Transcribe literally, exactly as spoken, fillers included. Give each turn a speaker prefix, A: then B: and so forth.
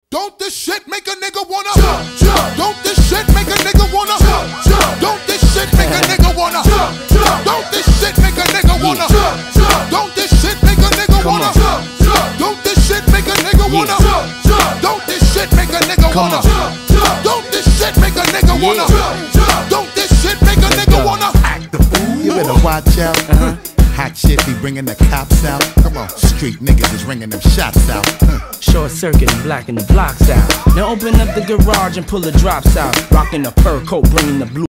A: Don't this shit make a nigga wanna jump, jump. Don't this shit make a nigga wanna jump, jump. Don't this shit make a nigga wanna jump, jump. Don't this shit make a nigga wanna jump, jump. Don't this shit make a nigga wanna jump, jump. Don't this shit make a nigga wanna jump, jump. Don't this shit make a nigga wanna jump, jump. Don't this shit make a nigga wanna jump, jump. Don't this shit make a nigga wanna act the fool.
B: You better watch out. Uh-huh. Hot shit be bringing the cops out. Come on, street niggas is ringing them shots out. Huh.
C: Short circuit and blacking the blocks out. Now open up the garage and pull the drops out. Rocking the fur coat, bringing the blue.